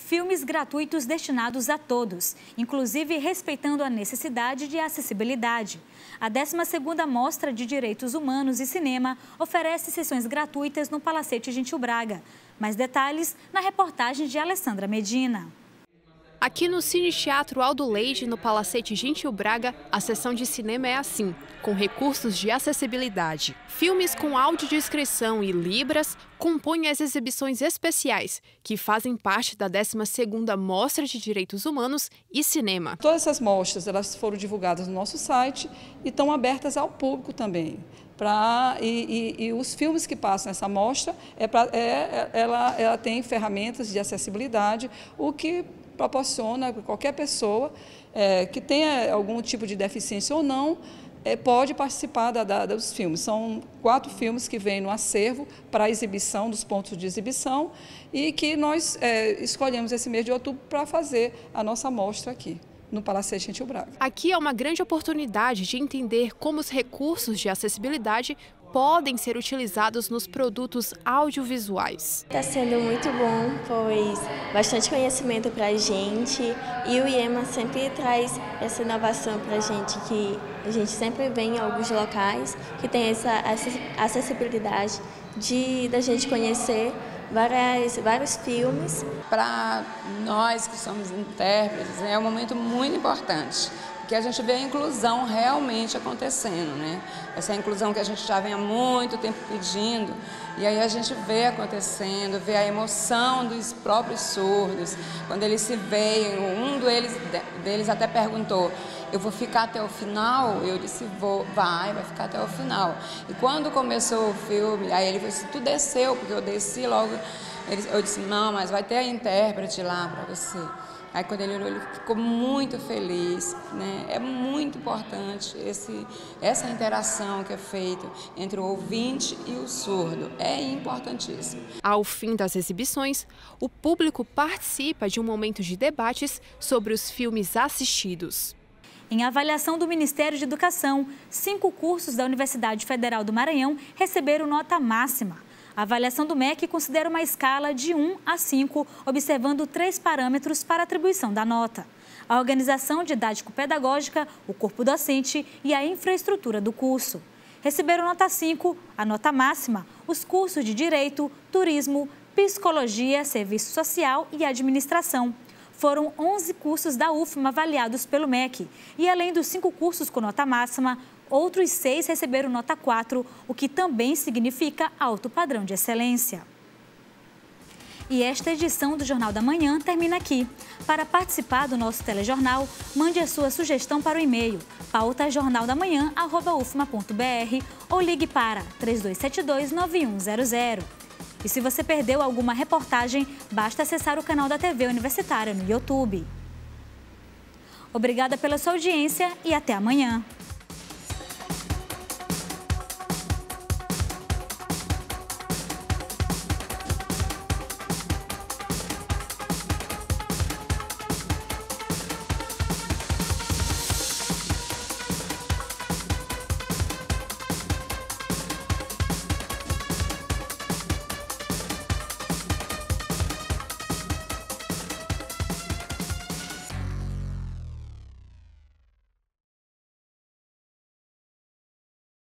filmes gratuitos destinados a todos, inclusive respeitando a necessidade de acessibilidade. A 12ª Mostra de Direitos Humanos e Cinema oferece sessões gratuitas no Palacete Gentil Braga. Mais detalhes na reportagem de Alessandra Medina. Aqui no Cine Teatro Aldo Leite, no Palacete Gentil Braga, a sessão de cinema é assim, com recursos de acessibilidade. Filmes com audiodescrição e libras compõem as exibições especiais, que fazem parte da 12ª Mostra de Direitos Humanos e Cinema. Todas essas mostras elas foram divulgadas no nosso site e estão abertas ao público também. E os filmes que passam nessa mostra, ela tem ferramentas de acessibilidade, o que proporciona que qualquer pessoa que tenha algum tipo de deficiência ou não, pode participar dos filmes. São 4 filmes que vêm no acervo para a exibição, dos pontos de exibição, e que nós escolhemos esse mês de outubro para fazer a nossa mostra aqui no Palacete Gentil Braga. Aqui é uma grande oportunidade de entender como os recursos de acessibilidade podem ser utilizados nos produtos audiovisuais. Está sendo muito bom, pois bastante conhecimento para a gente, e o IEMA sempre traz essa inovação para a gente, que a gente sempre vê em alguns locais que tem essa acessibilidade da gente conhecer vários filmes. Para nós que somos intérpretes, é um momento muito importante, porque a gente vê a inclusão realmente acontecendo, né? Essa inclusão que a gente já vem há muito tempo pedindo, e aí a gente vê acontecendo, vê a emoção dos próprios surdos, quando eles se veem. Um deles até perguntou: eu vou ficar até o final? Eu disse: vai ficar até o final. E quando começou o filme, aí ele falou assim: tu desceu? Porque eu desci logo. Eu disse: não, mas vai ter a intérprete lá para você. Aí quando ele olhou, ele ficou muito feliz, né? É muito importante essa interação que é feita entre o ouvinte e o surdo, é importantíssimo. Ao fim das exibições, o público participa de um momento de debates sobre os filmes assistidos. Em avaliação do Ministério de Educação, 5 cursos da Universidade Federal do Maranhão receberam nota máxima. A avaliação do MEC considera uma escala de 1 a 5, observando 3 parâmetros para atribuição da nota: a organização didático-pedagógica, o corpo docente e a infraestrutura do curso. Receberam nota 5, a nota máxima, os cursos de Direito, Turismo, Psicologia, Serviço Social e Administração. Foram 11 cursos da UFMA avaliados pelo MEC e, além dos 5 cursos com nota máxima, outros 6 receberam nota 4, o que também significa alto padrão de excelência. E esta edição do Jornal da Manhã termina aqui. Para participar do nosso telejornal, mande a sua sugestão para o e-mail pautajornaldamanhã@ufma.br ou ligue para 3272-9100. E se você perdeu alguma reportagem, basta acessar o canal da TV Universitária no YouTube. Obrigada pela sua audiência e até amanhã.